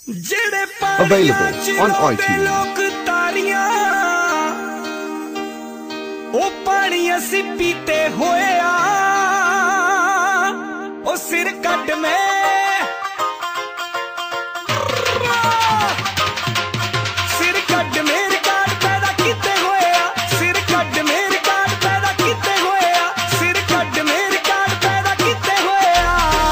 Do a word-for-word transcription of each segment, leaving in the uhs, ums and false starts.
Available on iTunes. ओ पानी असी पीते होया ओ सिर कट में सिर कट मेरे काट पैदा किते होया सिर कट मेरे काट पैदा किते होया सिर कट मेरे काट पैदा किते होया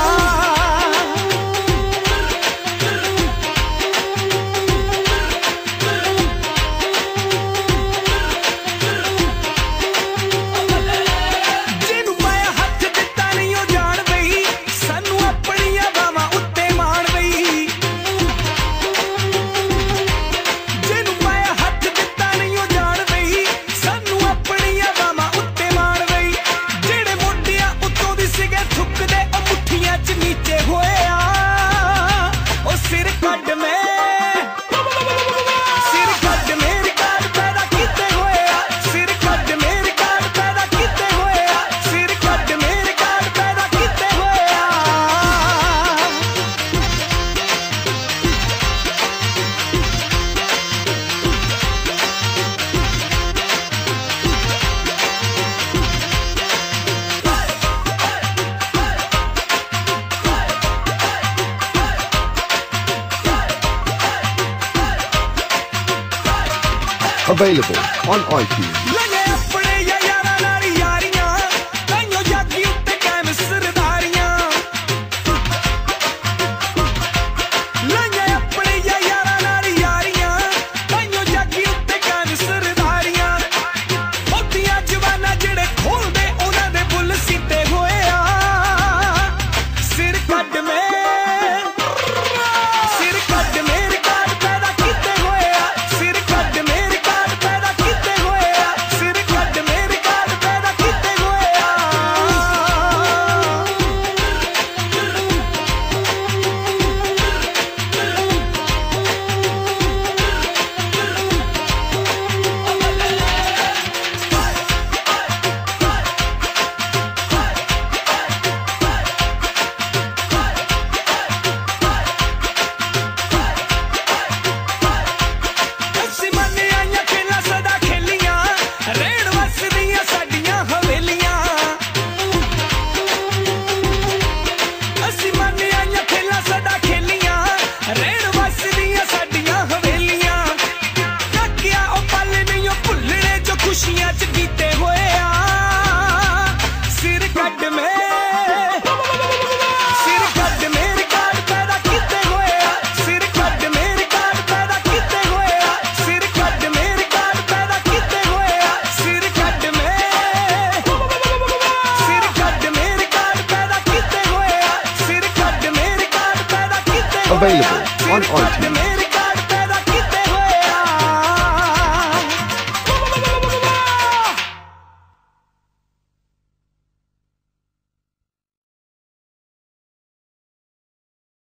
Available on iTunes. Available on iTunes.